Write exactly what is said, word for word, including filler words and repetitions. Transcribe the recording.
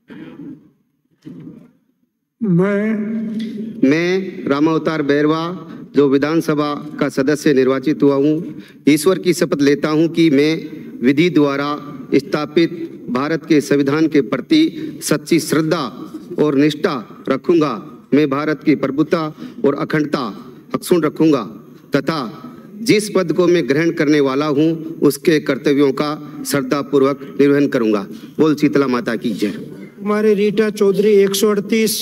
मैं मैं रामावतार बैरवा, जो विधानसभा का सदस्य निर्वाचित हुआ हूँ, ईश्वर की शपथ लेता हूँ कि मैं विधि द्वारा स्थापित भारत के संविधान के प्रति सच्ची श्रद्धा और निष्ठा रखूंगा। मैं भारत की प्रभुता और अखंडता अक्षुण्ण रखूंगा तथा जिस पद को मैं ग्रहण करने वाला हूँ उसके कर्तव्यों का श्रद्धापूर्वक निर्वहन करूंगा। बोल शीतला माता की जय। कुमारी रीटा चौधरी एक सौ अड़तीस।